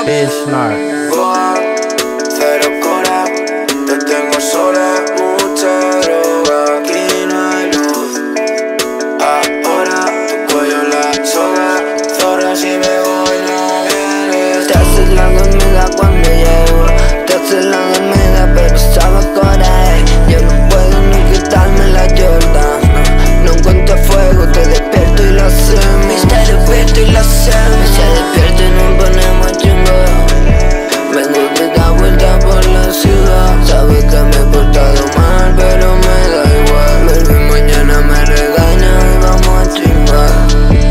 Bismarck. Cero cora, te tengo sola, mucha droga, aquí no hay luz. Ahora tu cuello la soga, zorra si me voy no vienes. Te haces la dormida cuando llego, te haces la dormida pero sabes cora. Yo no puedo ni quitarme la Jordan, no encuentro fuego, te despierto y lo hacemos. Te despierto y lo hacemos. Se despierto y nos ponemos chingos. Vengo de dar vuelta por la ciudad. Sabes que me he portado mal, pero me da igual. Baby, mañana me regaña y vamos a chingar.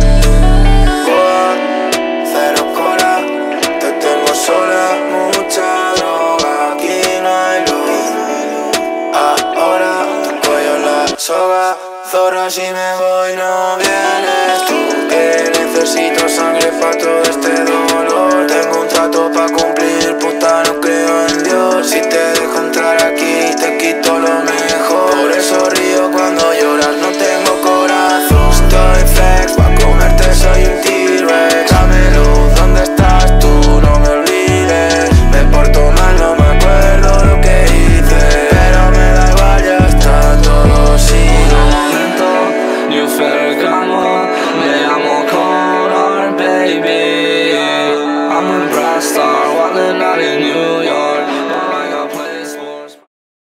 Cero cora, te tengo sola, mucha droga, aquí no hay luz. Ahora tu cuello la soga, zorra si me voy no vienes tú. Que necesito sangre para todo este dolor. Tengo un